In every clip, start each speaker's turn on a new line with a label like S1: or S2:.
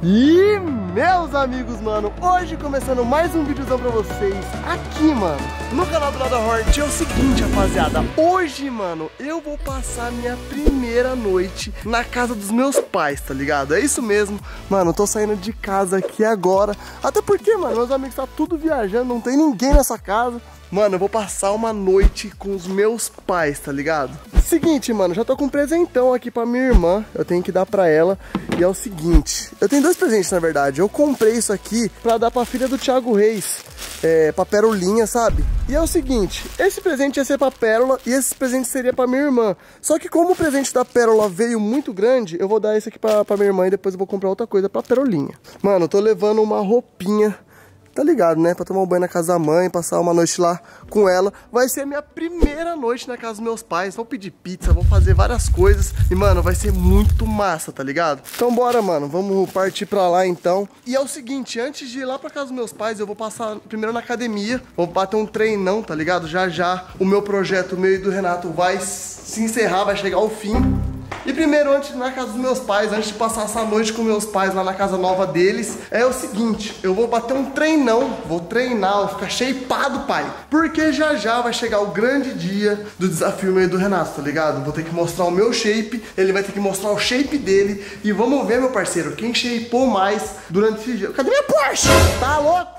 S1: E meus amigos, mano, hoje começando mais um videozão pra vocês aqui, mano, no canal do Lada Hort. É o seguinte, rapaziada, hoje, mano, eu vou passar minha primeira noite na casa dos meus pais, tá ligado? É isso mesmo, mano, eu tô saindo de casa aqui agora, até porque, mano, meus amigos tá tudo viajando, não tem ninguém nessa casa. Mano, eu vou passar uma noite com os meus pais, tá ligado? Seguinte, mano, já tô com um presentão aqui pra minha irmã. Eu tenho que dar pra ela. E é o seguinte, eu tenho dois presentes, na verdade. Eu comprei isso aqui pra dar pra filha do Thiago Reis, pra Perolinha, sabe? E é o seguinte, esse presente ia ser pra Pérola e esse presente seria pra minha irmã. Só que como o presente da Pérola veio muito grande, eu vou dar esse aqui pra minha irmã e depois eu vou comprar outra coisa pra Perolinha. Mano, eu tô levando uma roupinha, tá ligado, né? Pra tomar um banho na casa da mãe, passar uma noite lá com ela. Vai ser a minha primeira noite na casa dos meus pais. Vou pedir pizza, vou fazer várias coisas. E, mano, vai ser muito massa, tá ligado? Então bora, mano, vamos partir pra lá então. E é o seguinte, antes de ir lá pra casa dos meus pais, eu vou passar primeiro na academia. Vou bater um treinão, tá ligado? Já já o meu projeto, o meu e do Renato, vai se encerrar, vai chegar ao fim. E primeiro, antes de ir na casa dos meus pais, antes de passar essa noite com meus pais lá na casa nova deles, é o seguinte, eu vou bater um treinão, vou treinar, vou ficar shapeado, pai. Porque já já vai chegar o grande dia do desafio meio do Renato, tá ligado? Vou ter que mostrar o meu shape, ele vai ter que mostrar o shape dele. E vamos ver, meu parceiro, quem shapeou mais durante esse dia. Cadê minha Porsche? Tá louco?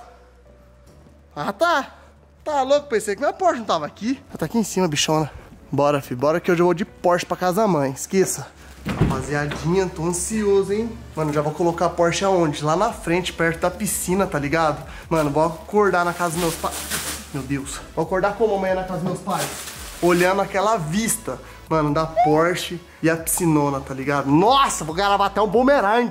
S1: Ah, tá. Tá louco, pensei que minha Porsche não tava aqui. Ela tá aqui em cima, bichona. Bora, filho, bora que hoje eu vou de Porsche pra casa da mãe, esqueça. Rapaziadinha, tô ansioso, hein? Mano, já vou colocar a Porsche aonde? Lá na frente, perto da piscina, tá ligado? Mano, vou acordar na casa dos meus pais. Meu Deus. Vou acordar como amanhã na casa dos meus pais? Olhando aquela vista, mano, da Porsche e a piscinona, tá ligado? Nossa, vou gravar até um bumerangue.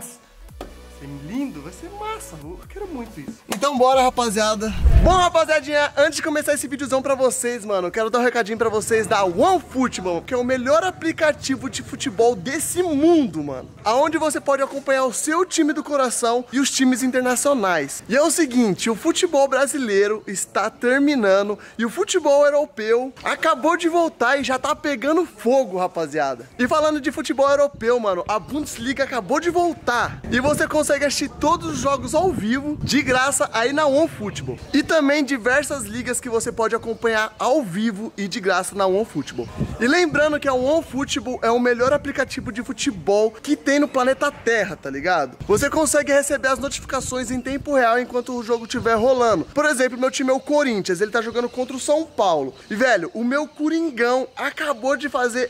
S1: Vai ser lindo, vai ser massa, eu quero muito isso. Então bora, rapaziada. Bom, rapaziadinha, antes de começar esse videozão pra vocês, mano, eu quero dar um recadinho pra vocês da OneFootball, que é o melhor aplicativo de futebol desse mundo, mano. Aonde você pode acompanhar o seu time do coração e os times internacionais. E é o seguinte, o futebol brasileiro está terminando e o futebol europeu acabou de voltar e já tá pegando fogo, rapaziada. E falando de futebol europeu, mano, a Bundesliga acabou de voltar e você consegue assistir todos os jogos ao vivo, de graça, aí na OneFootball. E também diversas ligas que você pode acompanhar ao vivo e de graça na OneFootball. E lembrando que a OneFootball é o melhor aplicativo de futebol que tem no planeta Terra, tá ligado? Você consegue receber as notificações em tempo real enquanto o jogo estiver rolando. Por exemplo, meu time é o Corinthians, ele tá jogando contra o São Paulo. E, velho, o meu Coringão acabou de fazer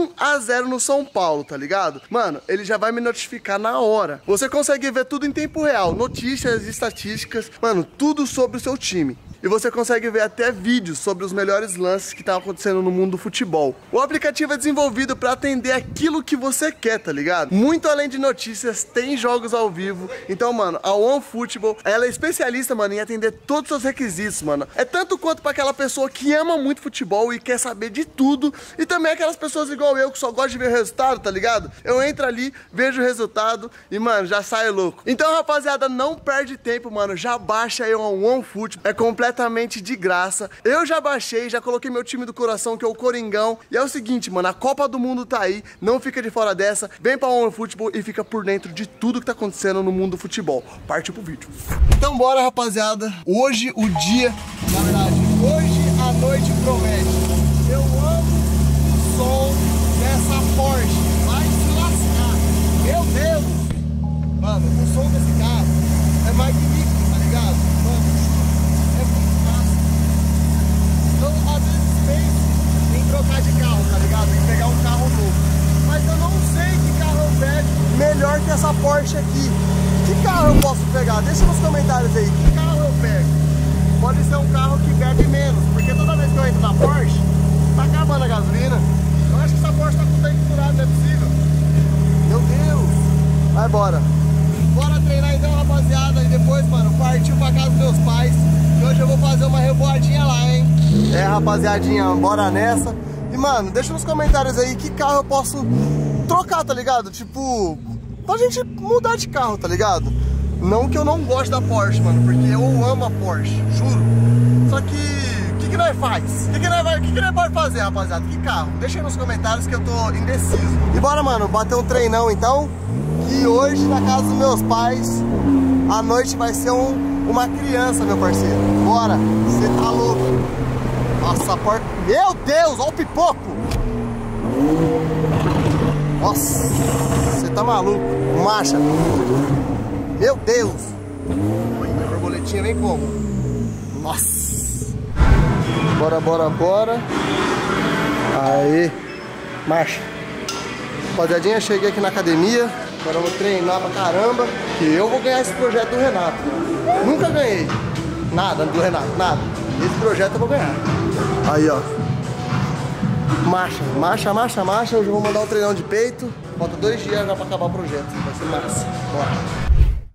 S1: 1-0 no São Paulo, tá ligado? Mano, ele já vai me notificar na hora. Você consegue ver tudo em tempo real, notícias, estatísticas, mano, tudo sobre o seu time. E você consegue ver até vídeos sobre os melhores lances que estão acontecendo no mundo do futebol. O aplicativo é desenvolvido para atender aquilo que você quer, tá ligado? Muito além de notícias, tem jogos ao vivo. Então, mano, a OneFootball, ela é especialista, mano, em atender todos os seus requisitos, mano. É tanto quanto para aquela pessoa que ama muito futebol e quer saber de tudo. E também aquelas pessoas igual eu, que só gosta de ver o resultado, tá ligado? Eu entro ali, vejo o resultado e, mano, já saio louco. Então, rapaziada, não perde tempo, mano. Já baixa aí o OneFootball. É completamente de graça. Eu já baixei, já coloquei meu time do coração, que é o Coringão. E é o seguinte, mano, a Copa do Mundo tá aí, não fica de fora dessa. Vem pra OneFootball e fica por dentro de tudo que tá acontecendo no mundo do futebol. Partiu pro vídeo. Então bora, rapaziada. Hoje o dia, na verdade, hoje a noite promete. Eu amo o som dessa Porsche. Vai se lascar. Meu Deus. Mano, o som desse carro é magnífico, tá ligado? Mano, então, às vezes penso em trocar de carro, tá ligado? Em pegar um carro novo. Mas eu não sei que carro eu pego melhor que essa Porsche aqui. Que carro eu posso pegar? Deixa nos comentários aí, que carro eu pego? Pode ser um carro que bebe menos, porque toda vez que eu entro na Porsche, tá acabando a gasolina. Eu acho que essa Porsche tá com o tanque furado, não é possível. Meu Deus. Vai, bora. Bora treinar então, rapaziada. E depois, mano, partiu pra casa dos meus pais. E hoje eu vou fazer uma revoadinha lá, hein? É, rapaziadinha, bora nessa. E, mano, deixa nos comentários aí que carro eu posso trocar, tá ligado? Tipo, pra gente mudar de carro, tá ligado? Não que eu não goste da Porsche, mano, porque eu amo a Porsche, juro. Só que, o que nós faz? O que nós pode fazer, rapaziada? Que carro? Deixa aí nos comentários que eu tô indeciso. E bora, mano, bater um treinão então. que hoje na casa dos meus pais a noite vai ser uma criança, meu parceiro. Bora, você tá louco. Nossa, a porta... Meu Deus, olha o pipoco. Nossa, você tá maluco. Marcha. Meu Deus. A borboletinha vem como? Nossa. Bora, bora, bora. Aê. Marcha. Rapaziadinha, cheguei aqui na academia. Agora eu vou treinar pra caramba. Que eu vou ganhar esse projeto do Renato. Nunca ganhei nada do Renato, nada. Esse projeto eu vou ganhar. Aí, ó. Marcha, marcha, marcha, marcha. Hoje eu vou mandar um treinão de peito. Falta 2 dias já pra acabar o projeto. Vai ser massa. Bora.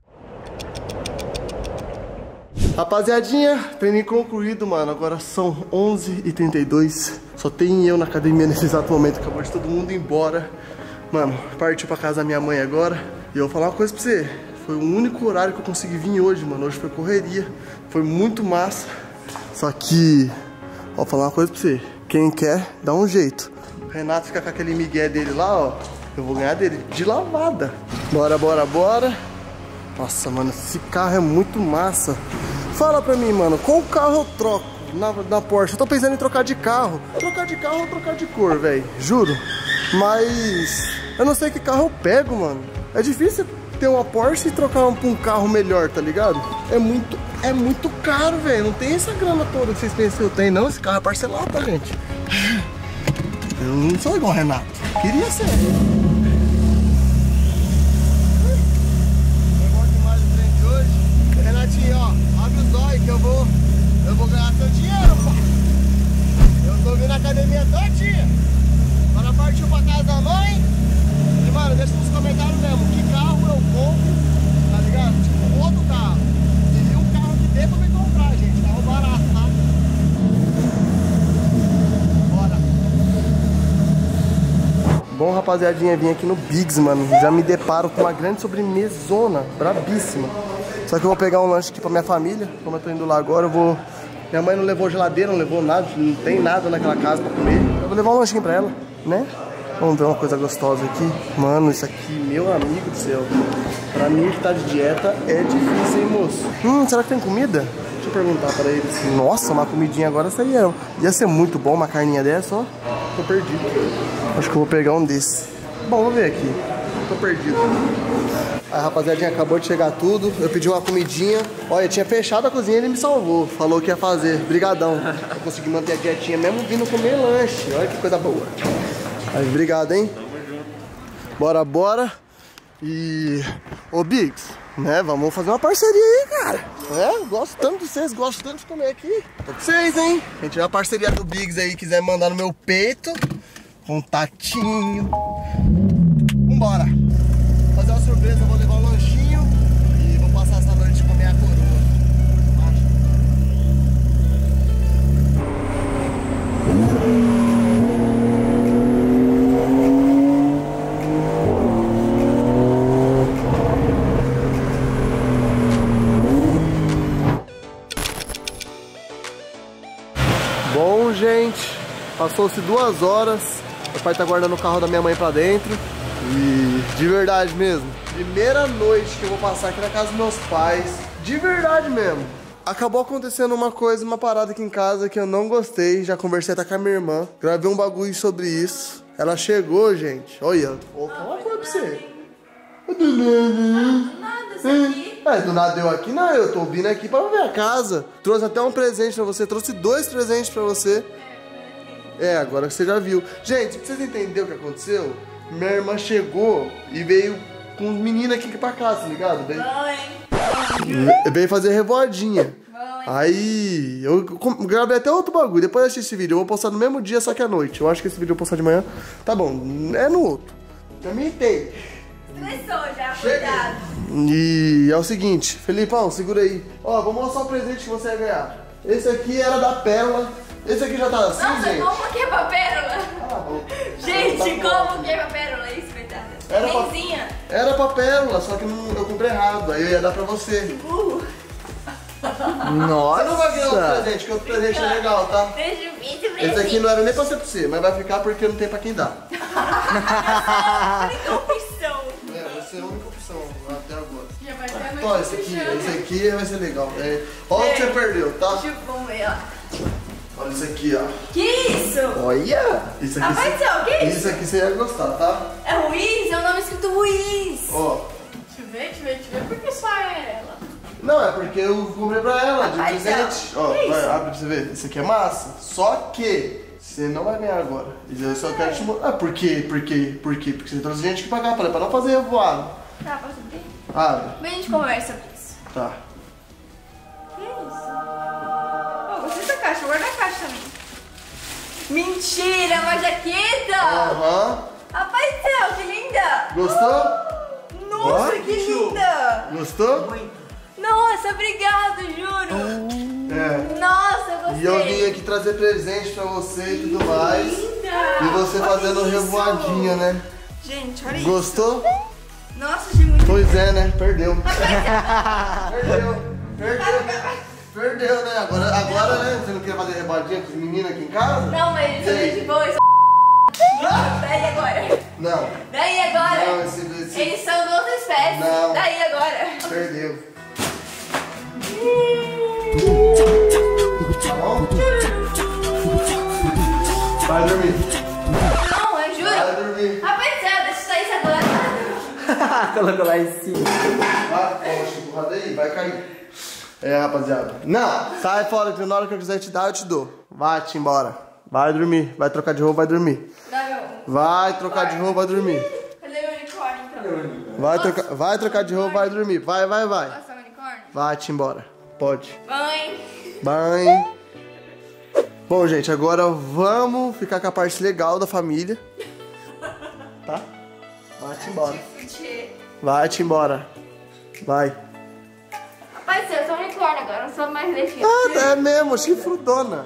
S1: Rapaziadinha, treininho concluído, mano. Agora são 11h32. Só tem eu na academia nesse exato momento. Acabou de todo mundo ir embora. Mano, partiu pra casa da minha mãe agora. E eu vou falar uma coisa pra você. Foi o único horário que eu consegui vir hoje, mano. Hoje foi correria. Foi muito massa. Só que... Vou falar uma coisa pra você. Quem quer, dá um jeito. O Renato fica com aquele migué dele lá, ó. Eu vou ganhar dele de lavada. Bora, bora, bora. Nossa, mano, esse carro é muito massa. Fala pra mim, mano, qual carro eu troco na Porsche? Eu tô pensando em trocar de carro. Trocar de carro ou trocar de cor, velho. Juro. Mas eu não sei que carro eu pego, mano. É difícil ter uma Porsche e trocar pra um carro melhor, tá ligado? É muito caro, velho. Não tem essa grana toda que vocês pensam que eu tenho, não. Esse carro é parcelado, tá, gente? Eu não sou igual o Renato. Queria ser. Eu gosto demais do trem de hoje. Renatinho, ó, abre os olhos que eu vou ganhar seu dinheiro, pô. Eu tô vindo na academia todinha. Agora partiu pra casa da mãe. E, mano, deixa nos comentários mesmo que carro eu compro, tá ligado? Tipo, outro carro. E um carro que dê pra me comprar, gente. Carro barato, tá? Bora. Bom, rapaziadinha, vim aqui no Biggs, mano. Já me deparo com uma grande sobremesona, brabíssima. Só que eu vou pegar um lanche aqui pra minha família. Como eu tô indo lá agora, eu vou... Minha mãe não levou geladeira, não levou nada, não tem nada naquela casa pra comer. Eu vou levar um lanchinho pra ela, né? Vamos ver uma coisa gostosa aqui. Mano, isso aqui, meu amigo do céu. Pra mim que tá de dieta é difícil, hein, moço? Será que tem comida? Deixa eu perguntar pra eles. Nossa, uma comidinha agora seria. Ia ser muito bom uma carninha dessa, ó. Tô perdido. Acho que eu vou pegar um desse. Bom, vamos ver aqui. Tô perdido. Aí, rapaziadinha, acabou de chegar tudo. Eu pedi uma comidinha. Olha, tinha fechado a cozinha e ele me salvou. Falou que ia fazer. Brigadão. Eu consegui manter a dietinha mesmo vindo comer lanche. Olha que coisa boa. Aí, obrigado, hein? Tamo junto. Bora, bora. E... Ô, Biggs, né? Vamos fazer uma parceria aí, cara. É, gosto tanto de vocês, gosto tanto de comer aqui. Tô com vocês, hein? Quem tiver a parceria do Biggs aí, quiser mandar no meu peito, contatinho. Vambora. Fazer uma surpresa, vou levar um lanchinho e vou passar essa noite com a minha coroa. Bom, gente, passou-se 2 horas. Meu pai tá guardando o carro da minha mãe pra dentro. E de verdade mesmo, primeira noite que eu vou passar aqui na casa dos meus pais, de verdade mesmo. Acabou acontecendo uma parada aqui em casa que eu não gostei. Já conversei até com a minha irmã, gravei um bagulho sobre isso. Ela chegou, gente, olha, vou falar uma coisa pra você.
S2: Do nada, isso aqui.
S1: Do nada deu aqui, não, eu tô vindo aqui pra ver a casa. Trouxe até um presente pra você, trouxe 2 presentes pra você. Agora que você já viu. Gente, pra vocês entenderem o que aconteceu, minha irmã chegou e veio com os meninos aqui pra casa, tá ligado? Veio fazer revoadinha. Aí eu gravei até outro bagulho. Depois eu assisti esse vídeo, eu vou postar no mesmo dia, só que à noite. Eu acho que esse vídeo eu vou postar de manhã. Tá bom, é no outro. Também tem.
S2: Estressou já, cuidado.
S1: E é o seguinte, Felipão, segura aí. Ó, vou mostrar o presente que você vai ganhar. Esse aqui era da Pérola. Esse aqui já tá assim,
S2: nossa,
S1: gente.
S2: como que é pra Pérola?
S1: Bom.
S2: Gente,
S1: tá
S2: como que é pra Pérola? Isso, coitada.
S1: Benzinha. Era pra Pérola, só que eu comprei errado. Aí eu ia dar pra você.
S3: Nossa.
S1: Você não vai ganhar outro presente, que outro presente é legal, tá? Esse aqui não era nem pra ser pra você, mas vai ficar porque não tem pra quem dar.
S2: A única opção.
S1: Você é a única ó, esse aqui vai ser legal. Olha o que você perdeu, tá?
S2: Deixa eu vamos ver, ó.
S1: Olha isso aqui, ó.
S2: Que isso?
S1: Olha! Isso aqui,
S2: Rapaziada, o que é isso?
S1: isso aqui você ia gostar, tá?
S2: É Ruiz? É o nome escrito Ruiz.
S1: Ó.
S2: Deixa eu ver. Por que só é ela?
S1: Não, é porque eu comprei pra ela, de
S2: Rapaz,
S1: presente.
S2: ó,
S1: Ó,
S2: que
S1: vai,
S2: isso?
S1: abre pra você ver. Isso aqui é massa. Só que você não vai ganhar agora. Eu só quero te mostrar. Ah, por quê? Porque você trouxe gente que pagar pra não fazer revoado.
S2: Tá, posso abrir?
S1: Abre.
S2: Vem a gente conversa sobre isso.
S1: Tá.
S2: Que isso? Oh, gostei dessa caixa, vou guardar a caixa também. Mentira, uma jaqueta!
S1: Aham.
S2: Rapaz do céu, que linda!
S1: Gostou?
S2: Nossa,
S1: Ó.
S2: que linda!
S1: Gostou?
S2: Nossa, obrigado, juro!
S1: É.
S2: Nossa, eu gostei!
S1: E eu vim aqui trazer presente pra você e tudo mais.
S2: Linda!
S1: E você
S2: Olha
S1: fazendo
S2: isso.
S1: revoadinha, né?
S2: Gente, olha
S1: Gostou?
S2: isso! Nossa, achei muito
S1: Pois é, né? Perdeu. Perdeu, né? Agora, né? Você não quer fazer revoadinha com os meninos aqui em casa?
S2: Não, mas isso é de boa, isso Daí agora?
S1: Não.
S2: Daí agora?
S1: Não, esse...
S2: Eles são de outra espécie.
S1: Não.
S2: Daí agora?
S1: Perdeu. Tá bom? Vai dormir.
S2: Não, eu
S1: Vai
S2: juro.
S1: dormir.
S2: Rapaziada, deixa eu sair isso agora.
S3: Colocou lá em cima.
S1: Vai, poxa, empurrada aí, vai cair. Rapaziada. Não, sai fora, que na hora que eu quiser te dar, eu te dou. Vai-te embora. Vai dormir. Vai trocar de roupa, vai dormir.
S2: Dá meu.
S1: Vai trocar de roupa, vai dormir.
S2: Cadê meu unicórnio, então?
S1: Vai trocar de roupa, vai dormir. Vai.
S2: Posso dar o unicórnio?
S1: Vai-te embora. Pode.
S2: Mãe.
S1: Bye. Bom, gente, agora vamos ficar com a parte legal da família. Tá? Vai-te embora. Vai-te embora. Vai.
S2: Rapaz, eu sou um unicórnio agora, não sou mais leitinho.
S1: Ah, é mesmo, chifrudona.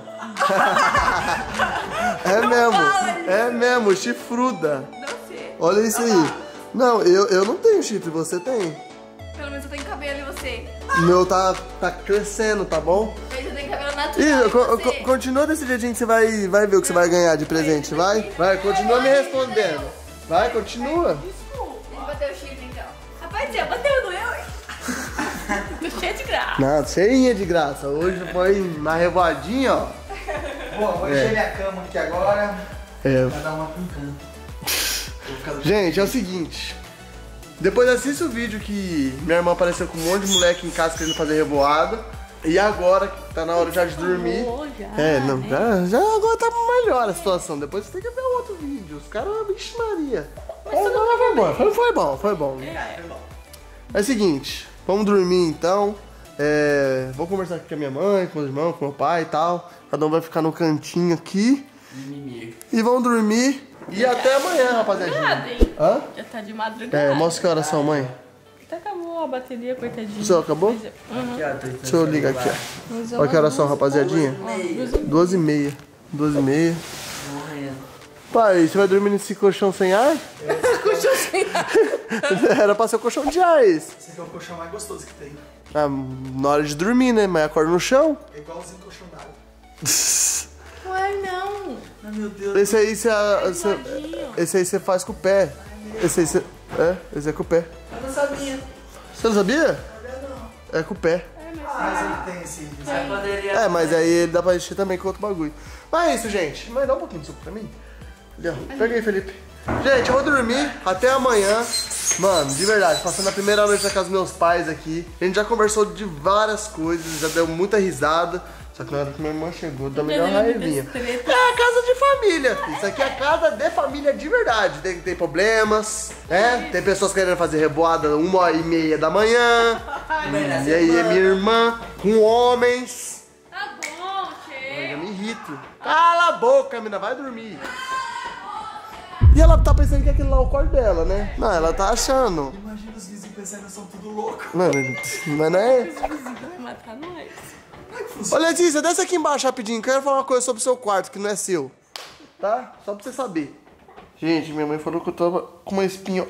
S1: É mesmo, chifruda.
S2: Não sei.
S1: Olha isso aí. Não, eu não tenho chifre, você tem.
S2: Pelo menos eu tenho cabelo e você.
S1: O meu tá crescendo, tá bom?
S2: Mas eu tenho cabelo natural
S1: Ih,
S2: e você.
S1: continua desse jeitinho que você vai ver o que você vai ganhar de presente, vai? Vai, continua me respondendo. Vai, continua.
S2: Desculpa. Ele bateu o chifre então. Rapaz, você bateu, doeu, hein? Tô cheio de graça.
S1: Não, cheinha de graça. Hoje foi na revoadinha, ó.
S3: Bom, vou encher minha cama aqui agora. Pra dar uma pincando.
S1: Gente, é o seguinte. Depois assista o vídeo que minha irmã apareceu com um monte de moleque em casa querendo fazer revoada. E agora, que tá na hora já de dormir. Já agora tá melhor a situação. Depois você tem que ver o outro vídeo. Os caras, vixe Maria. Foi bom. É o seguinte, vamos dormir então. Vou conversar aqui com a minha mãe, com os irmãos, com meu pai e tal. Cada um vai ficar no cantinho aqui. E vão dormir. E até amanhã, rapaziada. Hã?
S4: Já tá de madrugada.
S1: Mostra que horas são, mãe.
S4: Até acabou a bateria, coitadinha.
S1: O seu acabou?
S3: Aqui, ó,
S1: Deixa eu ligar aqui, ó. Olha que horas são, rapaziadinha. 2h30. 2h30. Pai, você vai dormir nesse colchão sem ar?
S4: Colchão sem ar.
S1: Era pra ser o colchão de ar esse.
S3: Esse aqui é o colchão mais gostoso que tem.
S1: Ah, na hora de dormir, né? Mas acorda no chão.
S3: É igualzinho o colchão d'água.
S4: Ué, não.
S3: Ai, meu Deus.
S1: Esse aí você faz com o pé. Esse é com o pé.
S3: Eu não sabia.
S1: Você não sabia? É com o pé.
S3: Mas ele tem esse.
S1: Mas aí ele dá pra encher também com outro bagulho. Mas é isso, gente. Mas dá um pouquinho de suco pra mim. Ali, ó. Pega aí, Felipe. Gente, eu vou dormir até amanhã. Mano, de verdade, passando a primeira noite na casa dos meus pais aqui. A gente já conversou de várias coisas, já deu muita risada. Só que na hora que minha irmã chegou, deu uma raivinha. É a casa de família. Isso aqui é a casa de família de verdade. Tem problemas, né? Tem pessoas querendo fazer revoada 1h30 da manhã. E aí é minha irmã com homens.
S2: Tá bom,
S1: Eu
S2: chega.
S1: me irrito. Cala a boca, menina, vai dormir. E ela tá pensando que aquele lá é o quarto dela, né? Não, ela tá achando.
S3: Imagina os vizinhos pensando que são tudo louco.
S1: Mano, mas não é.
S4: Vai matar nós.
S1: Ô, Letícia, desce aqui embaixo rapidinho. Quero falar uma coisa sobre o seu quarto, que não é seu. Tá? Só pra você saber. Gente, minha mãe falou que eu tava com uma espinha.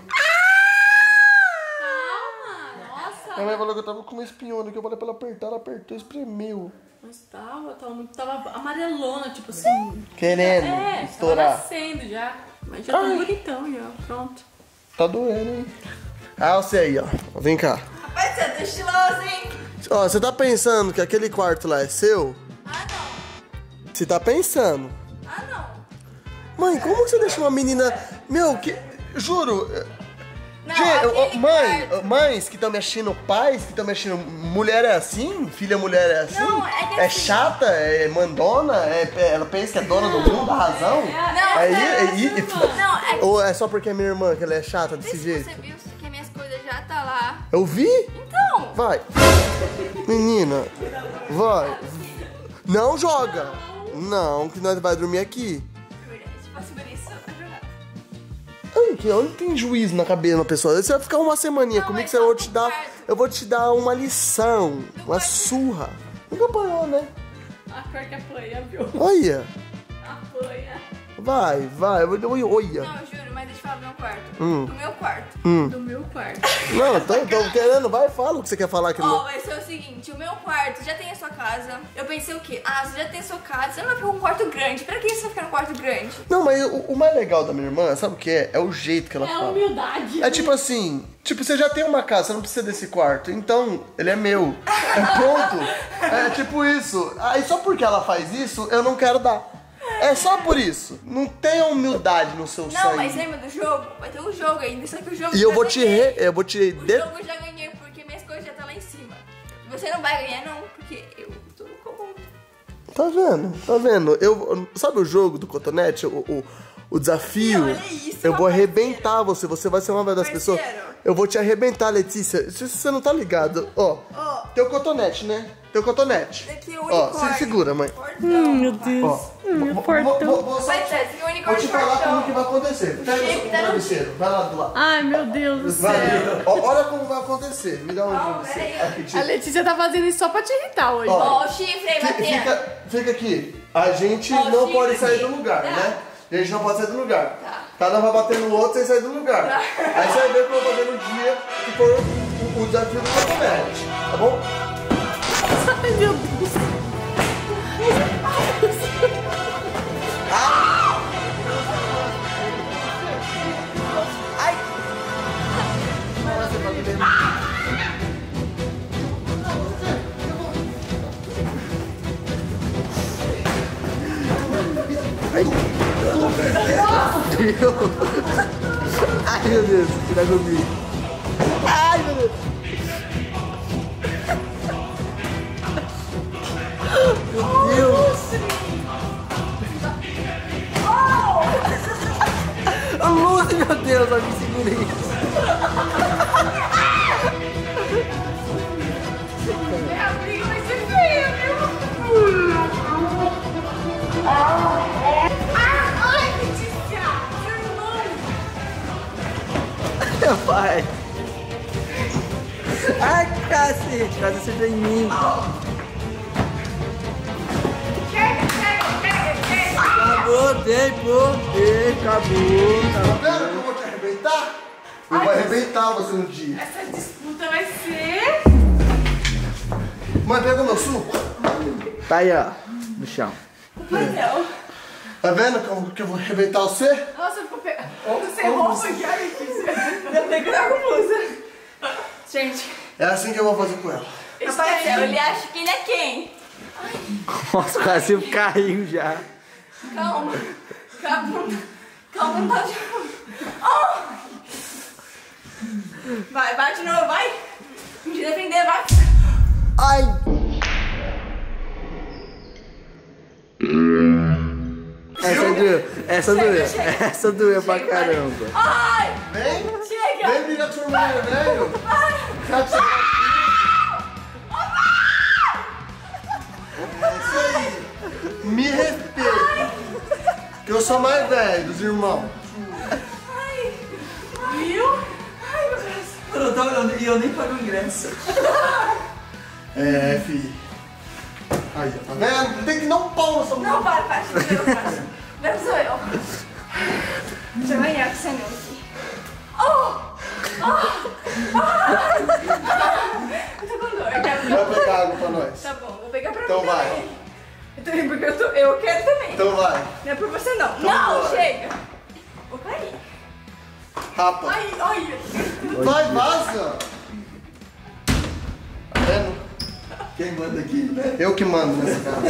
S2: Calma, nossa.
S1: Minha mãe falou que eu tava com uma espinhona, que eu falei pra ela apertar, ela apertou e espremeu.
S4: Mas tava amarelona, tipo assim.
S1: Querendo
S4: Tava
S1: estourar.
S4: nascendo já. Mas já tá bonitão já, pronto.
S1: Tá doendo, hein? Ah, você aí, ó. Vem cá.
S2: Rapaz, você tô estilosa, hein?
S1: Ó, você tá pensando que aquele quarto lá é seu?
S2: Ah, não.
S1: Você tá pensando?
S2: Ah, não.
S1: Mãe, como você deixa uma menina... Meu, que... Juro...
S2: Não,
S1: Gente,
S2: aquele quarto.
S1: mães que estão mexendo, pais que estão mexendo, mulher é assim? Filha mulher é assim?
S2: Não, é que
S1: é
S2: assim-
S1: chata, é mandona, ela pensa que é dona do mundo, da razão?
S2: Não, não, é que
S1: Ou é só porque é minha irmã que ela é chata desse
S2: se
S1: jeito?
S2: você viu que minhas coisas já tá lá.
S1: Eu vi?
S2: Então.
S1: Vai. Menina, vai. Não joga. Não, que nós vai dormir aqui.
S2: Posso ver isso?
S1: Onde tem juízo na cabeça de uma pessoa? Você vai ficar uma semaninha
S2: Não,
S1: comigo,
S2: mas
S1: que eu
S2: só
S1: vou
S2: no
S1: te dar.
S2: quarto.
S1: Eu vou te dar uma lição, uma surra. Nunca apanhou, né?
S4: A cor que apanha, viu?
S1: Olha.
S4: Apanha.
S1: Vai. Olha.
S2: Não, eu juro, mas deixa eu falar do meu quarto. Do meu quarto.
S4: Do meu quarto.
S1: Não, tô querendo, vai, fala o que você quer falar aqui.
S2: Ó, vai ser o seguinte, o meu quarto já tem a sua casa. Eu pensei o quê? Ah, você já tem a sua casa, você não vai ficar com um quarto grande. Pra que você vai ficar num quarto grande?
S1: Não, mas o mais legal da minha irmã, sabe o que é? É o jeito que ela
S4: É a
S1: fala.
S4: humildade.
S1: É tipo assim, você já tem uma casa, você não precisa desse quarto, então ele é meu. É pronto. É tipo isso. Aí só porque ela faz isso, eu não quero dar. É só por isso. Não tenha humildade no seu
S2: Não,
S1: sangue.
S2: mas lembra do jogo? Vai ter um jogo ainda, só que o jogo
S1: E eu
S2: já
S1: vou te
S2: ganhei.
S1: o
S2: O jogo eu já ganhei porque minhas coisas já tá lá em cima. Você não vai ganhar não, porque eu tô no comando.
S1: Tá vendo? Sabe o jogo do cotonete? O desafio?
S2: Não, olha isso,
S1: eu vou
S2: parceiro.
S1: arrebentar você. Você vai ser uma das pessoas.
S2: Parceiro.
S1: Eu vou te arrebentar, Letícia. Se você não tá ligado, ó. Teu cotonete, né? Teu cotonete.
S2: Daqui o
S1: Ó,
S2: unicórnio.
S1: se segura, mãe.
S4: Meu Deus.
S1: Ó.
S4: Meu portão.
S1: Vou
S2: Vai ser, esse
S1: vou
S2: unicórnio
S1: te falar
S2: fortão.
S1: como que vai acontecer. Pega
S2: Chega,
S1: o
S2: tá no
S1: travesseiro. Vai lá do lado.
S4: Ai, meu Deus do
S1: Vai,
S4: céu.
S1: olha como vai acontecer. Me dá um
S2: Não,
S1: travesseiro.
S2: peraí.
S1: Aqui,
S4: A
S1: tira.
S4: Letícia tá fazendo isso só pra te irritar hoje.
S1: Ó.
S2: Ó, o chifre aí batendo.
S1: Fica aqui. A gente
S2: Ó,
S1: não
S2: chifre
S1: pode sair
S2: aqui.
S1: do lugar,
S2: Tá.
S1: né? A gente não pode sair do lugar.
S2: Tá.
S1: Cada um vai bater no outro sem sair do lugar. Aí você vai ver o que eu vou fazer no dia que for o desafio do cotonete. Tá bom?
S4: Ai, meu Deus.
S1: Ai, meu Deus. Tira comigo. Ai, meu Deus. Meu Deus. A luz, meu Deus. Olha, me segurei.
S2: A briga vai ser feia, viu? Ai, Letícia! Meu irmão!
S3: Meu pai. Ai, cacete, quase acertou em mim.
S2: Chega!
S3: Acabou, acabou.
S1: Tá vendo que eu vou te arrebentar? Eu vou arrebentar você no dia.
S4: Essa disputa vai ser...
S1: Mãe, pega o meu suco.
S3: Tá aí, ó, no chão.
S2: Não.
S1: Tá vendo como que eu vou arrebentar você?
S2: Nossa, ficou pegando. Você rouba já, Letícia. Eu tenho que dar confusa. Gente,
S1: É assim que eu vou fazer com ela.
S2: rapaz, ele acha que ele é quem?
S3: Nossa, quase caiu já.
S2: Calma. Calma, não tá de... Oh! Vai, bate de novo, vai. Me defender, vai.
S1: Ai!
S3: Essa doeu pra caramba.
S2: Ai!
S1: Vem!
S2: Chega!
S1: Vem brigar com sua mulher, velho! Já que você É isso aí! Me respeita! Que eu sou mais velho dos irmãos.
S2: Ai! Viu? Ai, meu braço.
S3: E eu nem pago o ingresso.
S1: É, filho. Aí, tá vendo? Tem que dar um pau nessa mulher.
S2: Não, para, não sou eu. Deixa eu ganhar com esse anel aqui. Eu tô com dor.
S1: Vai pegar água pra nós.
S2: Tá bom, vou pegar pra
S1: Então
S2: mim
S1: vai.
S2: também. Porque eu quero também.
S1: Então vai.
S2: Não é por você não.
S1: Então
S2: Não,
S1: vai.
S2: chega. Vou cair.
S1: Rapa.
S2: Ai, olha.
S1: Vai, vaza.
S3: Quem manda aqui, né?
S1: Eu que mando nessa casa.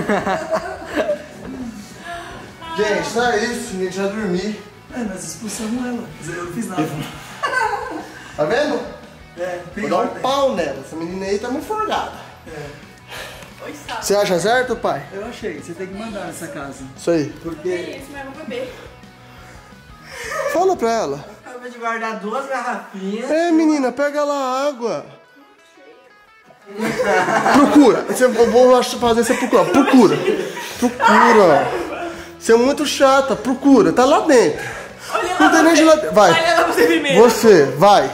S1: Gente, tá isso, a gente já dormi.
S3: Nós expulsamos ela. Eu não fiz nada.
S1: Tá vendo?
S3: Tem
S1: Vou dar um
S3: ordem.
S1: pau nela. Essa menina aí tá muito forgada.
S4: Oi, sabe?
S1: Você acha certo, pai?
S3: Eu achei, você tem que mandar nessa casa.
S1: Isso aí.
S3: Porque
S4: Isso, mas eu vou beber.
S1: Fala pra ela.
S3: acabei de guardar 2 garrafinhas.
S1: Menina, pega lá a água. Procura. Eu vou fazer você procurar. Procura. Você é muito chata. Procura. Tá lá dentro. Não tem nem geladeira. Vai.
S4: Olha lá você primeiro.
S1: Você, vai.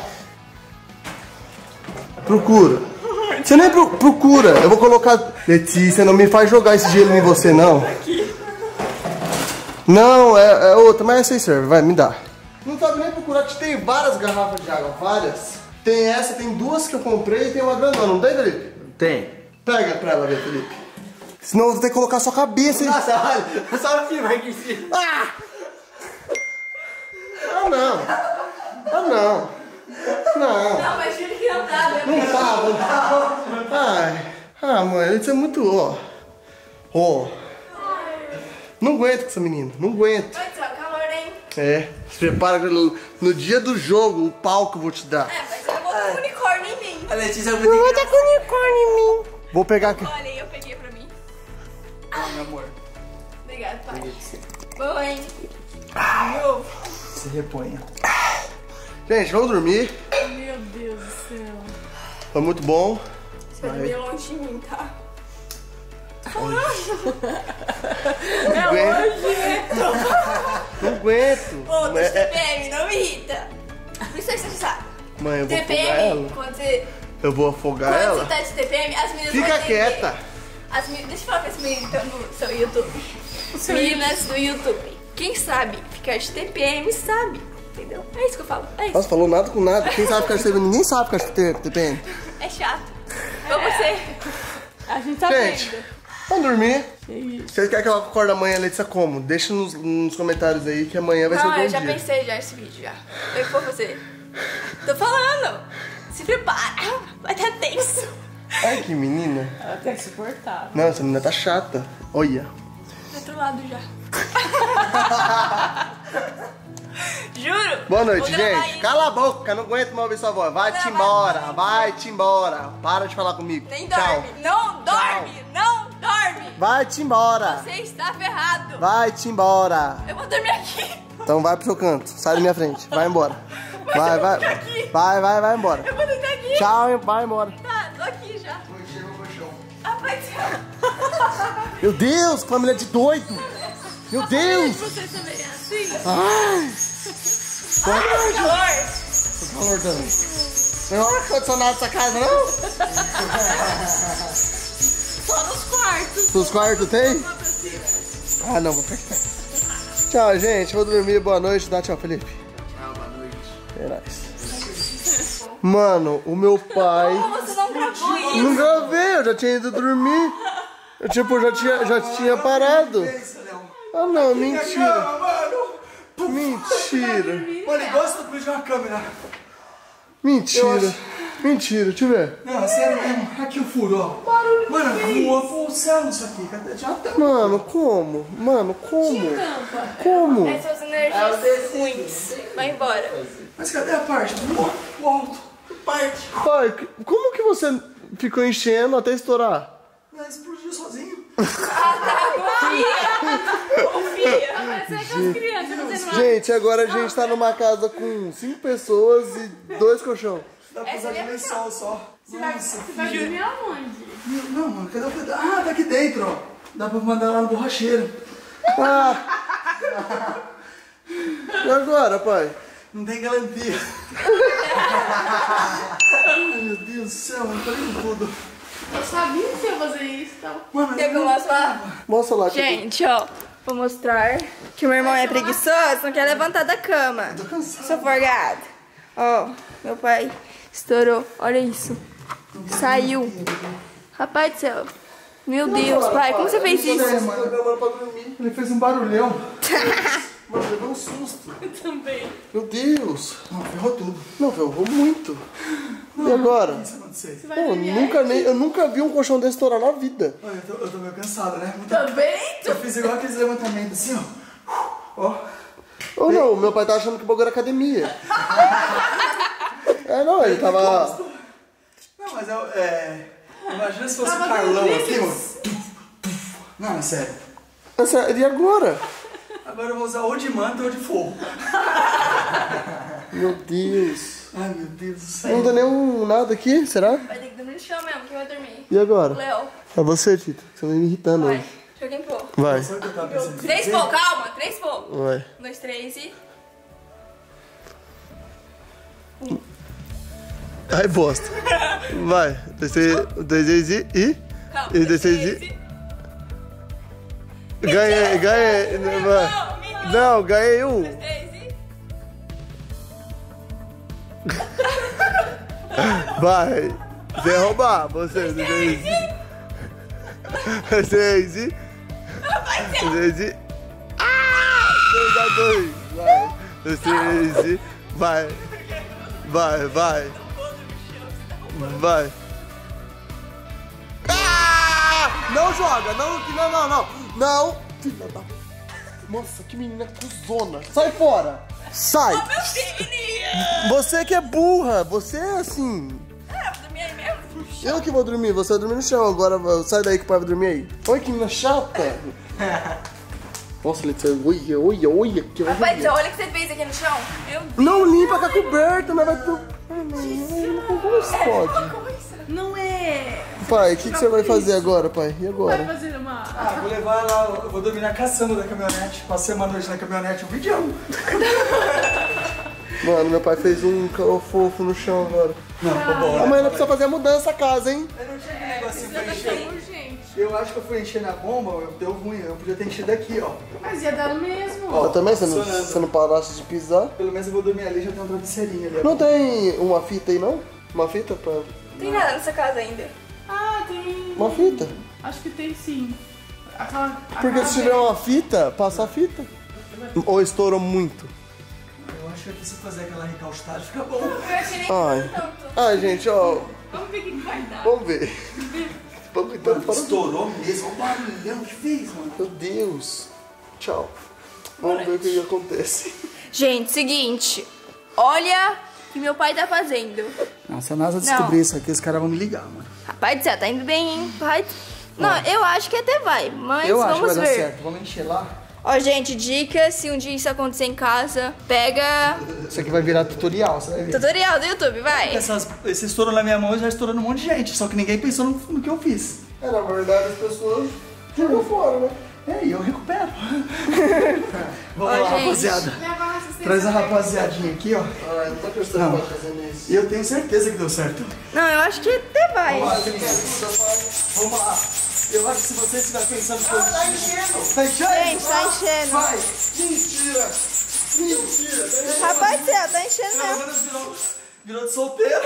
S1: Procura. Você nem procura. Eu vou colocar... Letícia, não me faz jogar esse gelo em você, não. Não, é outra, mas essa aí serve. Vai, me dá. Não sabe nem procurar. Tem várias garrafas de água, várias. Tem essa, tem 2 que eu comprei e tem uma grandona. Não tem, Felipe?
S3: Tem.
S1: Pega pra ela ver, Felipe. Senão eu vou ter que colocar sua cabeça aí.
S3: Nossa, olha, só o que vai aqui em cima.
S1: Ah, não. Não,
S2: mas juro que não tá,
S1: não tá. Mãe, isso é muito, Não aguento com essa menina, não aguento.
S2: Vai tirar o calor, hein?
S1: Se prepara no dia do jogo, o pau que eu vou te dar.
S2: Mas eu vou botar um unicórnio em mim.
S3: A Letícia vai ter que...
S1: com unicórnio em mim. Vou pegar aqui.
S2: Olha aí, eu peguei pra mim.
S3: meu amor.
S2: Obrigada, pai. Bom, hein?
S3: Se reponha.
S1: Gente, vamos dormir.
S4: Meu Deus do céu.
S1: Foi muito bom.
S2: Você vai dormir longe de mim, tá?
S1: Não aguento.
S2: Ô, dos TPM, não me irrita. Por isso que você sabe.
S1: Mãe, eu vou afogar
S2: TPM,
S1: ela. Eu vou afogar
S2: quando
S1: ela.
S2: você tá de TPM, as meninas
S1: Fica
S2: vão entender.
S1: quieta.
S2: Deixa eu falar com as meninas então no seu YouTube. Meninas do YouTube. Quem sabe ficar de TPM sabe. Entendeu? É isso que eu falo. É isso.
S1: Nossa, falou nada com nada. Quem sabe ficar de TPM? Ninguém sabe ficar de TPM.
S2: É chato. Igual você.
S4: A gente tá
S1: Gente,
S4: vendo.
S1: vamos dormir.
S4: Que isso.
S1: Vocês querem que eu acorde amanhã, Letícia, como? Deixa nos comentários aí que amanhã vai ser o
S2: Não,
S1: bom
S2: eu já
S1: dia.
S2: pensei já nesse vídeo já. Eu vou fazer. Tô falando. Se prepara. Vai estar tenso.
S1: Ai, que menina.
S4: Ela tá insuportável.
S1: Não, essa menina tá chata. Olha.
S2: Do outro lado já. Juro.
S1: Boa noite,
S2: Vou gravar
S1: gente.
S2: isso.
S1: Cala a boca, não aguento mais ouvir sua voz. Vai-te embora, vai-te embora. Para de falar comigo.
S2: Nem
S1: Tchau.
S2: dorme. Não dorme. Não dorme.
S1: Vai-te embora.
S2: Você está ferrado.
S1: Vai-te embora.
S2: Eu vou dormir aqui.
S1: Então vai pro seu canto. Sai da minha frente. Vai embora. Vai, vai. Vai embora.
S2: Eu vou deitar aqui.
S1: Tchau, vai embora.
S2: Tá, tô aqui já. Ah, vai ser.
S1: Meu Deus, que família de doido. Meu Deus.
S4: Você também é assim?
S1: Ai,
S2: Calor.
S1: que calor também. Não é ar-condicionado essa casa, não?
S4: Só nos quartos.
S1: Nos quartos tem? Ah, não, vou pegar. Tchau, gente. Vou dormir. Boa noite. Dá tchau, Felipe.
S3: Tchau, boa noite.
S1: É nóis. Mano, o meu pai...
S2: Como você não gravou isso?
S1: Não gravei, eu já tinha ido dormir. Eu, tipo, já tinha parado. Ah, não, mentira. Mentira.
S3: Mano, ele gosta do de uma câmera.
S1: Mentira. Mentira, deixa eu ver.
S3: Não, sério mesmo. Aqui o furo, ó. Mano, voou pro céu isso aqui. Cadê? Já tá.
S1: Mano, como? Mano, como? Como?
S2: Essas energias ruins. Vai embora.
S3: Mas cadê a parte? O alto. Parte.
S1: Pai, como que você ficou enchendo até estourar?
S3: Não, explodiu sozinho.
S2: Confia.
S4: Mas é com as crianças fazendo uma...
S1: Gente, agora a gente tá numa casa com 5 pessoas e 2 colchão.
S3: Dá pra usar de lençol só. Nossa,
S4: Você vai dormir aonde?
S3: Não, mano, cadê o pedaço? Ah, tá aqui dentro, ó. Dá pra mandar lá no borracheiro.
S1: Ah! E agora, pai?
S3: Não tem garantia. Ai, meu Deus do céu, mano, falei tudo.
S4: Eu sabia que você ia fazer isso, então.
S3: Mano,
S2: Quer que eu mostre lá?
S1: Mostra lá.
S2: Gente, ó. Vou mostrar que o meu irmão é preguiçoso, não quer levantar da cama.
S1: Tô cansado.
S2: Sou forgado. Ó, meu pai estourou. Olha isso. Saiu. Rapaz do céu. Meu Deus, pai, como você fez isso?
S1: Ele fez um barulhão. Mano, levou um susto.
S4: Eu também.
S1: Meu Deus.
S3: Não, ferrou tudo.
S1: Não, ferrou muito. E agora?
S3: O que isso aconteceu?
S4: Você vai
S1: Pô,
S4: ver
S1: eu nunca vi um colchão desse estourar na vida.
S3: Olha, eu tô meio cansado, né?
S4: Também?
S3: Eu fiz igual aqueles levantamentos assim, ó.
S1: Ou não, meu pai tá achando que o bagulho era academia. Não, ele tava...
S3: Não, mas imagina se fosse um Carlão aqui, mano. Não, é sério.
S1: E agora?
S3: Agora eu vou usar ou de manta ou de forro.
S1: Meu Deus.
S3: Ai, meu Deus do céu.
S1: Não dá nenhum nada aqui, será?
S2: Vai ter que dormir no chão mesmo, quem vai dormir?
S1: E agora?
S2: Léo.
S1: É você, Tito. Você vai me irritando
S2: Vai.
S1: hoje.
S2: Deixa alguém pôr.
S1: Vai.
S3: Sabe o que eu tava pensando?
S2: 3 pô, calma, 3 pô.
S1: Vai.
S2: 1, 2, 3 e...
S1: Ai, bosta. Vai. 2, 3 e...
S2: Calma,
S1: 2, 3 e... Ganhei. Vai. Não, ganhei um.
S2: 2, 3 e...
S1: Vai. Você vai roubar. Você. 2, 3 e... 2 e... 2 e... 2 a 2. Vai. 2, 3 e... Vai. Vai. Não joga, não, filha da... Nossa, que menina cuzona. Sai fora. Sai. Você que é burra, você é assim...
S2: Ah, vou dormir aí mesmo?
S1: Eu que vou dormir, você vai dormir no chão. Agora sai daí que o pai vai dormir aí. Olha que menina chata. Nossa, Letícia, olha. Que
S2: Rapaz, olha o que você fez aqui no chão. Meu Deus.
S1: não limpa com a coberta, mas vai tu... Como isso pode?
S4: Não é.
S1: Pai, o que você vai fazer agora, pai? E
S4: Vai
S1: agora?
S4: fazer uma...
S3: Ah, vou levar lá, eu vou dormir na caçamba da caminhonete. Passei uma noite na caminhonete, um vídeo.
S1: Mano, meu pai fez um fofo no chão agora.
S3: Não, vambora.
S1: Amanhã não precisa fazer a mudança a casa, hein?
S3: Eu não tinha aquele negocinho pra
S4: Precisa
S3: encher.
S4: ser urgente.
S3: Eu acho que eu fui encher na bomba, deu ruim. Eu podia ter enchido aqui, ó.
S4: Mas ia dar mesmo.
S3: Ó,
S1: Eu também, você
S3: funcionando.
S1: não parasse de pisar.
S3: Pelo menos eu vou dormir ali, já tem um travesseirinho ali.
S1: Não tem uma fita aí, não? Uma fita pra...
S2: Não tem nada nessa casa ainda.
S4: Ah, tem...
S1: Uma fita?
S4: Acho que tem sim.
S1: Porque se tiver uma fita, passa a fita. Ou estourou muito?
S3: Eu acho que aqui se fazer aquela recalchada fica bom.
S2: Eu achei nem
S1: Ai.
S2: tanto.
S1: Ai, gente, ó.
S4: Vamos ver o que vai dar.
S1: Vamos ver. Vamos então
S3: Mano,
S1: fora do...
S3: estourou mesmo. Olha o barulhão que fez, mano.
S1: Meu Deus. Tchau. Vamos ver o que acontece.
S2: Gente, seguinte. Olha o que meu pai tá fazendo.
S3: Não, se a NASA descobrir isso aqui, os caras vão me ligar, mano.
S2: Rapaz do céu, tá indo bem, hein? Vai... Não, eu acho que até vai, mas
S3: Eu acho que
S2: vamos
S3: vai dar
S2: ver.
S3: certo. Vamos encher lá.
S2: Ó, gente, dica, se um dia isso acontecer em casa, pega
S3: Isso aqui vai virar tutorial, você vai ver.
S2: tutorial do YouTube, vai.
S3: Esse estouro na minha mão já estourou num monte de gente, só que ninguém pensou no que eu fiz.
S1: Na verdade, as pessoas jogam fora, né?
S3: E eu recupero. Vamos
S2: Ó,
S3: lá,
S2: gente.
S3: rapaziada.
S4: Leva uma assistência
S3: Traz a
S4: técnica.
S3: rapaziadinha aqui, ó.
S1: Ai, não tô acreditando que vai fazendo isso.
S3: E eu tenho certeza que deu certo.
S2: Não, eu acho que até vai.
S3: Vamos lá, gente. Vamos lá. Eu acho que se você estiver pensando que tá enchendo. Tá enchendo?
S2: Gente, tá enchendo.
S3: Vai.
S1: Mentira! Mentira!
S2: Rapaz do céu, tá enchendo
S3: Pelo
S2: mesmo.
S3: menos virou de solteiro.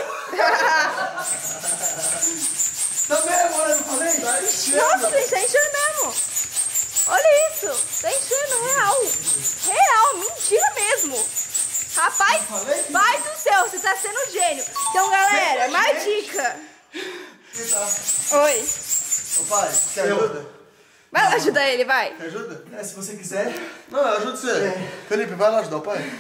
S3: Também, amor, eu não falei? Tá enchendo.
S2: Nossa, gente, tá enchendo mesmo. Olha isso, tá enchendo real. Real, mentira mesmo. Rapaz, pai do céu, você tá sendo gênio. Então, galera, mais dica. Oi.
S1: Ô pai, você ajuda?
S2: Vai lá ajudar ele, vai.
S1: Me ajuda?
S3: Se você quiser.
S1: Não, eu ajudo você. Felipe, vai lá ajudar o pai.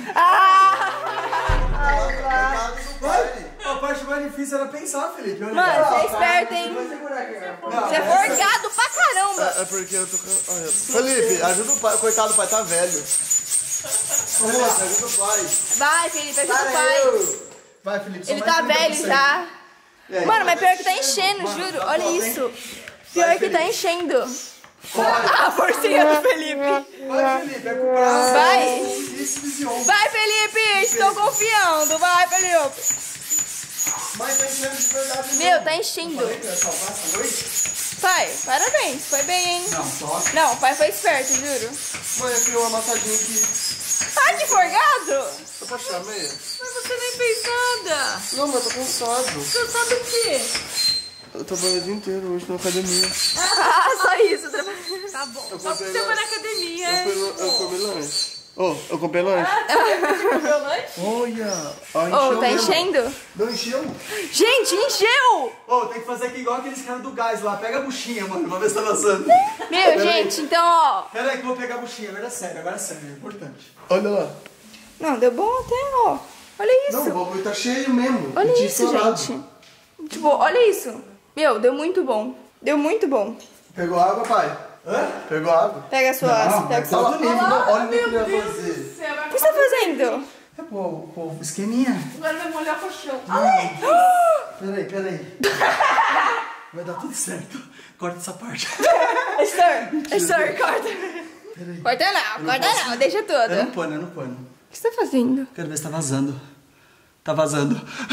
S3: Vai. A parte mais difícil era pensar, Felipe. Olha.
S2: Mano, você é esperto, hein?
S3: Não,
S2: Você é forgado pra caramba.
S1: É porque eu tô... Olha, Felipe, ajuda o pai. Coitado, o pai tá velho. Vamos lá, ajuda o pai.
S2: Vai, Felipe, ajuda o pai.
S3: Vai, Felipe. só
S2: Ele
S3: mais
S2: tá
S3: 30%.
S2: velho já.
S3: E aí?
S2: Mano, mas pior que tá enchendo, juro. Olha isso. Pior que tá enchendo. A forcinha do Felipe.
S3: Vai, Felipe, é com o braço.
S2: Vai.
S3: Isso, vision.
S2: Vai, Felipe, estou confiando. Vai, Felipe.
S3: Mas tá enchendo de verdade.
S2: Meu, tá enchendo.
S3: Falei que ia salvar essa noite?
S2: Pai, parabéns. Foi bem, hein?
S3: Não, só.
S2: Não, o pai foi esperto, juro.
S1: Mãe, eu criei uma massadinha aqui.
S2: Ai, que forgado.
S1: Só pra achar meia?
S4: Mas você nem fez nada.
S1: Não, mas eu tô cansado.
S4: Você sabe o quê?
S1: Eu trabalhei o dia inteiro hoje na academia.
S2: Ah, só isso.
S4: Tá bom.
S1: Eu
S4: Só porque
S1: comprei
S4: você
S1: lá-
S4: foi na academia.
S1: Eu comi lanche. Ô, eu comprei lanche.
S4: Meu lanche?
S1: Olha.
S2: Ô, tá enchendo?
S1: Não encheu?
S2: Gente, encheu!
S3: Ô, tem que fazer aqui igual aqueles caras do gás lá. Pega a buchinha, mano, pra ver se tá vazando.
S2: Meu, gente, então, ó.
S3: Pera aí que eu vou pegar a buchinha. Agora é sério, é importante.
S1: Olha lá.
S2: Não, deu bom até, ó. Olha isso.
S1: Não, o bagulho tá cheio mesmo.
S2: Olha
S1: E tinha
S2: isso,
S1: estourado.
S2: gente. Tipo, olha isso. Meu, deu muito bom. Deu muito bom.
S1: Pegou água, pai?
S3: Hã?
S1: Pegou água?
S2: Pega a sua.
S3: Não,
S2: pega a
S3: tá
S2: sua.
S3: alto nível.
S1: Olha o que ele vai fazer.
S2: O que você tá fazendo?
S3: É, pô, esqueminha.
S4: Agora vai molhar o colchão.
S3: Peraí. Vai dar tudo certo. Corta essa parte.
S2: Sir, corta. Corta não, deixa tudo.
S3: É no pano.
S2: O que você tá fazendo?
S3: Quero ver se tá vazando. Tá vazando.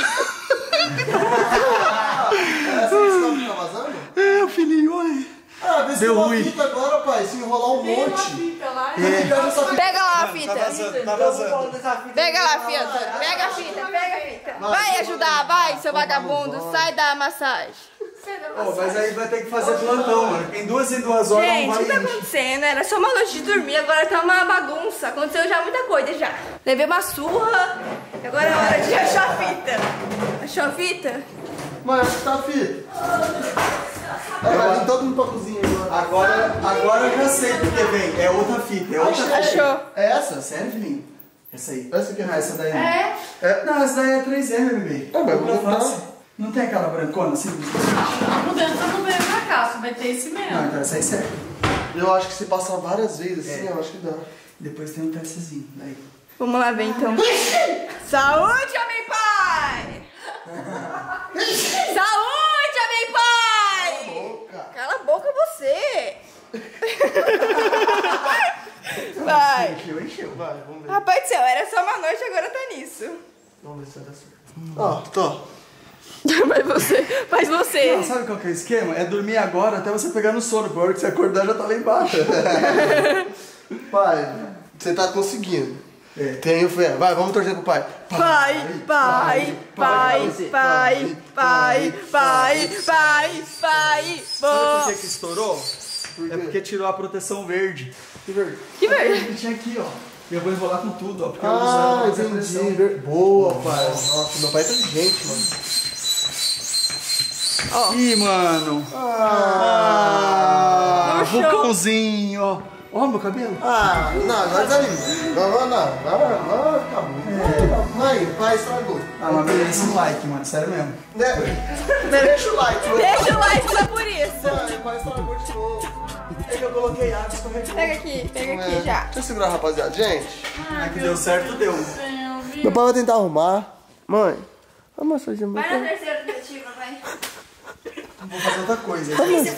S1: Essa questão que tá vazando?
S3: É, filhinho, olha.
S1: Ah, vê se
S3: Deu
S1: tem uma
S3: ruim.
S1: fita agora, pai. Se enrolar um
S4: Tem uma
S1: monte.
S4: fita lá.
S2: Pega lá a fita.
S3: Tá vazando.
S2: Pega lá a fita. Pega a fita. Vai ajudar, vai, seu vagabundo. Sai da massagem.
S3: Ô, mas aí vai ter que fazer plantão, mano. Em 2 em 2 horas
S2: Gente,
S3: não
S2: o que
S3: vai
S2: tá
S3: encher.
S2: acontecendo? Era só uma noite de dormir, agora tá uma bagunça. Aconteceu já muita coisa já. Levei uma surra, agora é hora de achar a fita. Achou a fita?
S1: Mãe, onde tá a fita? Vai vir todo mundo pra cozinha agora.
S3: Agora eu já sei porque vem. É outra fita, é outra fita.
S2: Achou.
S1: É essa?
S3: Sério, filhinho? Essa aí.
S1: Essa aqui é
S3: Não, essa daí não.
S2: É?
S3: Não, essa daí é 3M, bebê.
S1: É, mas
S3: Outra
S1: vou
S3: face. Não tem aquela brancona assim?
S4: A mudança não veio pra cá, só vai ter esse
S3: Não,
S4: mesmo.
S3: então essa aí serve.
S1: Eu acho que se passar várias vezes assim,
S3: É.
S1: eu acho que dá.
S3: Depois tem um testezinho. Daí.
S2: Vamos lá ver então. Saúde, homem pai! Saúde, homem pai!
S1: Boca.
S2: Cala a boca você! Vai!
S3: Encheu.
S1: Vai, vamos ver.
S2: Rapaz do céu, era só uma noite, agora tá nisso.
S1: Vamos ver se vai dar certo. Ó, tô.
S2: Faz você.
S3: Não, sabe qual que é o esquema? É dormir agora até você pegar no sono. Por hora que você acordar já tá lá embaixo.
S1: Pai, você tá conseguindo.
S3: É.
S1: Tenho fé. Vai, vamos torcer pro pai.
S3: Sabe por que estourou?
S1: Por quê?
S3: É porque tirou a proteção verde.
S1: Que verde.
S2: Que verde?
S3: Ele tinha aqui, ó. Eu vou enrolar com tudo, ó. Porque eu
S1: Ah,
S3: vou usar a pressão.
S1: entendi. Boa, pai. Nossa, meu pai é inteligente, mano.
S3: Ih, mano.
S2: No chão.
S3: Vulcãozinho, ó. Ó, meu cabelo.
S1: Ah, não, agora desanimou. Não, acabou. Mãe, o pai estragou.
S3: Ah, mas merece um like, mano. Sério mesmo.
S1: Deixa o like, mano.
S2: Deixa o like só por isso.
S1: Mãe, o pai estragou de novo.
S3: É que eu coloquei água, escorregou.
S2: Pega aqui já.
S1: Deixa eu segurar, rapaziada. Gente,
S3: É que deu certo, deu.
S1: meu pai vai tentar arrumar. Mãe, a massagem
S2: Vai na terceira tentativa, vai.
S3: Vou fazer outra coisa.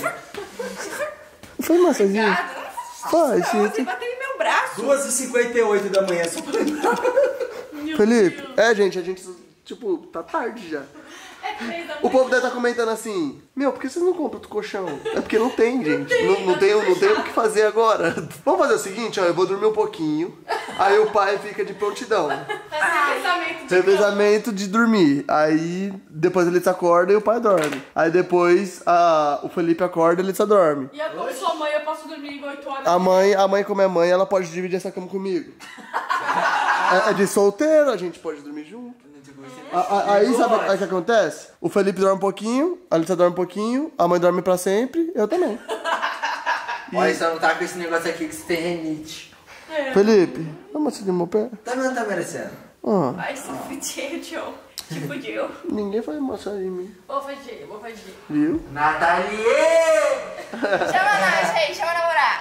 S1: Foi massagem?
S2: Obrigado.
S1: Pai,
S2: Você
S1: gente.
S2: bateu em meu braço.
S3: 2h58 da manhã, só pra lembrar.
S1: Felipe, gente, a gente, tipo, tá tarde já.
S4: É 3 da
S1: O povo deve estar comentando assim, meu, por que vocês não compram outro colchão? É porque não tem, gente. Não tem o que fazer agora. Vamos fazer o seguinte, ó, eu vou dormir um pouquinho, aí o pai fica de prontidão. Revezamento de dormir. Aí depois ele se acorda e o pai dorme. Aí depois o Felipe acorda e ele só dorme.
S4: E como sua mãe, eu posso dormir em 8 horas.
S1: A mãe, como é mãe, ela pode dividir essa cama comigo. É de solteiro, a gente pode dormir junto. Aí sabe o que acontece? O Felipe dorme um pouquinho, a Alicia dorme um pouquinho, a mãe dorme pra sempre, eu também.
S5: Olha, só não tá com esse negócio aqui que você tem renite.
S1: Felipe, vamos assistir meu pé?
S5: Também não tá merecendo.
S1: Ah,
S2: Vai se fuder, Joe. Te fudeu.
S1: ninguém faz massagem em mim,
S4: Vou fazer.
S1: viu?
S5: Nathalie!
S2: Chama nós aí, chama namorar.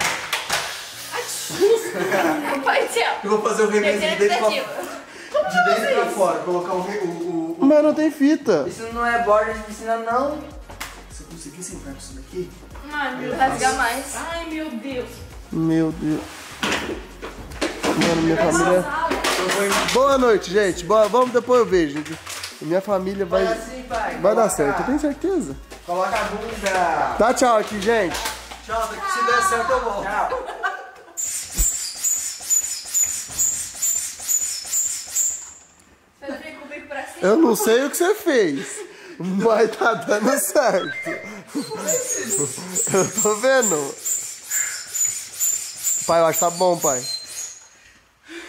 S2: Pai do céu.
S3: Eu vou fazer o remédio
S2: Terceira
S3: de dentro pra,
S2: tentativa.
S3: de dentro pra fora. Colocar o...
S1: Mas não tem fita.
S5: Isso não é borda de piscina, não.
S3: Se eu conseguir sentar com isso daqui...
S4: Ai, meu Deus.
S2: Rasgar mais.
S4: Ai, meu Deus.
S1: Meu Deus. Mano, minha família... Boa noite, gente. Vamos, depois eu vejo. Minha família vai
S5: Assim, pai.
S1: dar
S5: Coloca-
S1: certo, eu tenho certeza.
S5: Coloca a bunda.
S1: Dá tchau aqui, gente.
S3: Tchau, daqui se der certo eu volto.
S5: Tchau.
S2: Você fica com o bico pra cima.
S1: Eu não sei o que você fez, mas tá dando certo. Eu tô vendo. Pai, eu acho que tá bom, pai.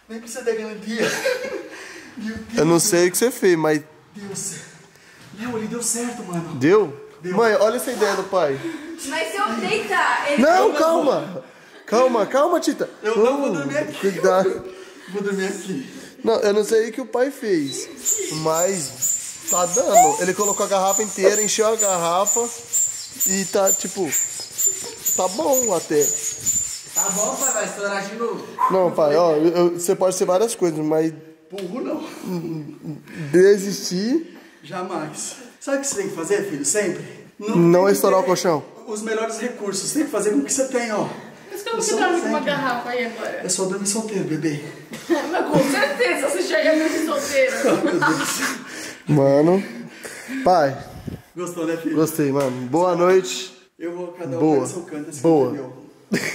S3: Nem precisa ter garantia. Meu Deus.
S1: Eu não sei o que você fez, mas...
S3: Deus. Léo, ele deu certo, mano.
S1: Deu? Mãe, olha essa ideia do pai.
S2: Mas se eu deitar, ele
S1: Não, calma. Calma, Tita.
S3: Eu não vou dormir aqui.
S1: Cuidado.
S3: Vou dormir aqui.
S1: Não, eu não sei o que o pai fez, mas tá dando. Ele colocou a garrafa inteira, encheu a garrafa e tá, tipo, tá bom até.
S5: Tá bom, pai, vai estourar de novo.
S1: Não, pai, ó, você pode ser várias coisas, mas
S3: Burro não.
S1: desistir
S3: Jamais. Sabe o que você tem que fazer, filho? Sempre?
S1: não é estourar o colchão.
S3: Os melhores recursos. Tem que fazer com o que você tem, ó.
S4: Por isso que eu vou dormir com uma garrafa aí agora.
S3: É só dormir solteiro, bebê.
S4: Mas com certeza você já ia dormir solteiro.
S1: Mano, pai,
S3: Gostou, né, filho?
S1: gostei, mano. Boa noite.
S3: Eu vou cada um
S1: Boa.
S3: no seu canto. Esse
S1: Boa.
S3: canto é meu.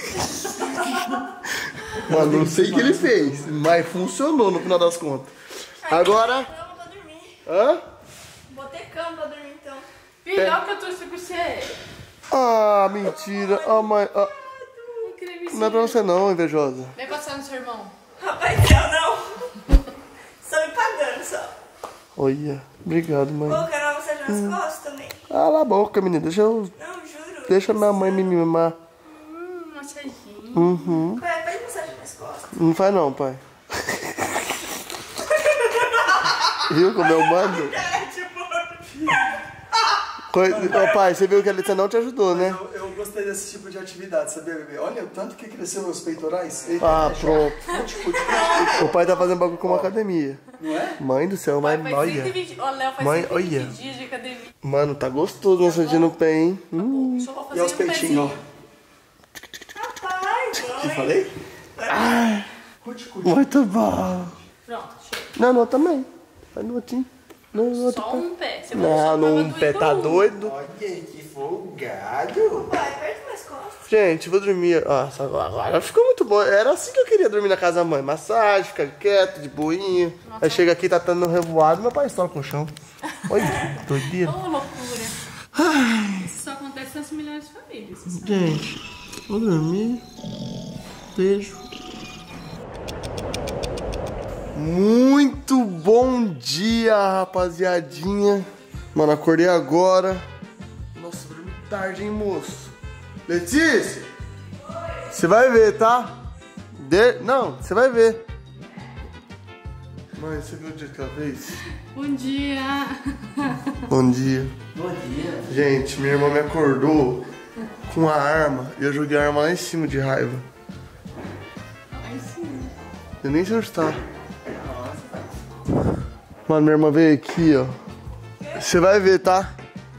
S1: Mano, não sei o que ele fez, mas funcionou no final das contas. Agora...
S2: cama pra dormir.
S1: Hã?
S2: Botei cama pra dormir, então.
S4: Filho, olha o que eu trouxe pra você.
S1: Ah, mentira. Ah, mãe. Ah,
S4: Um cremezinho.
S1: não é pra você não, invejosa.
S4: Vem passar no seu irmão.
S2: Rapaz, eu não. Só me pagando, só.
S1: Olha, obrigado, mãe.
S2: Ô, quero uma massagem nas costas também.
S1: Cala a boca, menina.
S2: Não, juro.
S1: Deixa minha mãe me mimar.
S4: Massaginho.
S1: Uhum.
S2: Pai, faz massagem nas costas.
S1: Não faz não, pai. Viu como eu mando? Ô, pai, você viu que a Letícia não te ajudou, né?
S3: Eu gostei desse tipo de atividade, sabia, bebê? Olha o tanto que cresceu meus peitorais. Eita,
S1: Ah,
S3: deixa.
S1: pronto. O pai tá fazendo bagulho com uma academia.
S3: Não é?
S1: Mãe do céu,
S4: Pai,
S1: mas
S4: faz
S1: olha.
S4: 120... Ó, Léo faz
S1: Mãe,
S4: 120
S1: olha.
S4: dias de academia.
S1: Mano, tá gostoso massaginho no pé, hein?
S4: Só vou fazer
S3: E os
S4: um
S3: peitinhos, ó.
S4: pezinho.
S2: Rapaz,
S3: O que falei? Curte.
S1: Muito bom.
S4: Pronto, chega.
S1: Não, no outro também. Vai no outro. No outro
S4: Só
S1: pé.
S4: um pé. Você
S1: Não, num
S4: tava
S1: pé tá
S4: doendo.
S1: doido.
S5: Olha que folgado.
S2: pai, aperta minhas costas.
S1: Gente, vou dormir. Nossa, agora ficou muito bom. Era assim que eu queria dormir na casa da mãe. Massagem, ficar quieto, de boinha. Aí chega aqui, tá tendo revoado, meu pai estoura com o chão. Olha, doideira.
S4: Ô, loucura. Isso só acontece nas melhores famílias.
S1: Gente, vou dormir. Beijo. Muito bom dia, rapaziadinha. Mano, acordei agora. Nossa, dormi tarde, hein, moço. Letícia! Você vai ver, tá? Não, você vai ver. Mãe, você viu o dia que ela fez?
S4: Bom dia.
S1: Bom dia.
S5: Bom dia.
S1: Gente, minha irmã me acordou com a arma e eu joguei a arma lá em cima de raiva.
S4: Ai, sim.
S1: Eu nem sei onde tá. Mano, minha irmã veio aqui, ó. Você vai ver, tá?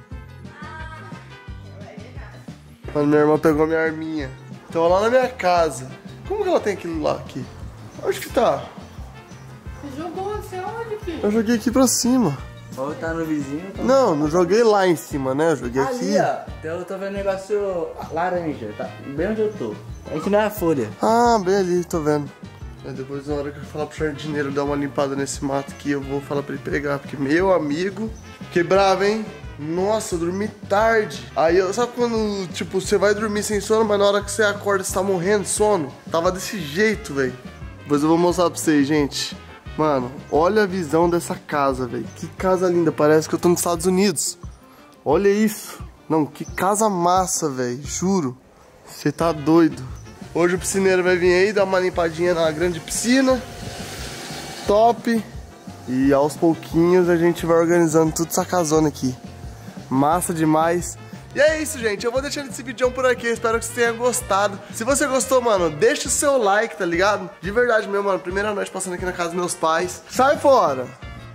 S1: Mano, minha irmã pegou minha arminha. Então lá na minha casa. Como que ela tem aquilo lá aqui? Onde que tá?
S4: Você jogou? Você onde, filho?
S1: Eu joguei aqui pra cima.
S5: Ou tá no vizinho, tá
S1: Não, não joguei lá em cima, né? Eu joguei aqui.
S5: ali, ó. Então eu tô vendo um negócio laranja, tá? Bem onde eu tô. A gente não é a folha.
S1: Ah, bem ali, tô vendo. Aí depois, na hora que eu falar pro jardineiro dar uma limpada nesse mato aqui, eu vou falar pra ele pegar. Porque, meu amigo, que bravo, hein? Nossa, eu dormi tarde. Aí, sabe quando, tipo, você vai dormir sem sono, mas na hora que você acorda, você tá morrendo de sono? Tava desse jeito, velho. Depois eu vou mostrar pra vocês, gente. Mano, olha a visão dessa casa, velho. Que casa linda, parece que eu tô nos Estados Unidos. Olha isso. Não, que casa massa, velho, juro. Você tá doido. Hoje o piscineiro vai vir aí dar uma limpadinha na grande piscina. Top. E aos pouquinhos a gente vai organizando tudo essa casona aqui. Massa demais. E é isso, gente. Eu vou deixando esse vídeo por aqui. Espero que você tenha gostado. Se você gostou, mano, deixa o seu like, tá ligado? De verdade mesmo, mano. Primeira noite passando aqui na casa dos meus pais. Sai fora.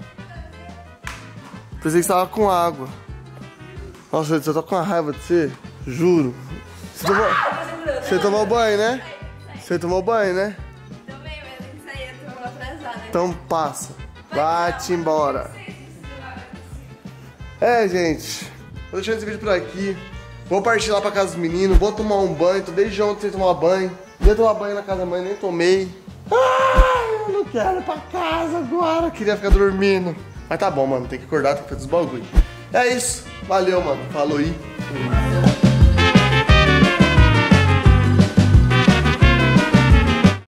S1: Pensei que você tava com água. Nossa, eu tô com uma raiva de você. Juro. Você tomou banho, né? Você tomou banho, né?
S2: Também, mas tem que sair, eu tô atrasada.
S1: Então passa. Bate embora. É, gente. Vou deixando esse vídeo por aqui. Vou partir lá pra casa dos meninos. Vou tomar um banho. Tô desde ontem sem tomar banho. Ia tomar banho na casa da mãe, nem tomei. Eu não quero ir pra casa agora. Queria ficar dormindo. Mas tá bom, mano. Tem que acordar, tem que fazer os bagulho. É isso. Valeu, mano. Falou aí.